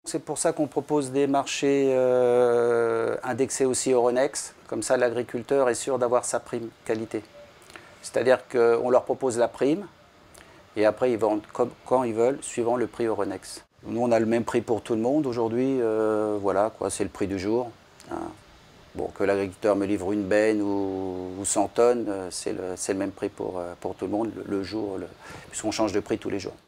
C'est pour ça qu'on propose des marchés indexés aussi Euronext. Comme ça, l'agriculteur est sûr d'avoir sa prime qualité. C'est-à-dire qu'on leur propose la prime et après ils vendent quand ils veulent, suivant le prix Euronext. Nous, on a le même prix pour tout le monde aujourd'hui. Voilà, quoi, c'est le prix du jour. Hein. Bon, que l'agriculteur me livre une benne ou 100 tonnes, c'est le même prix pour tout le monde, le jour, puisqu'on change de prix tous les jours.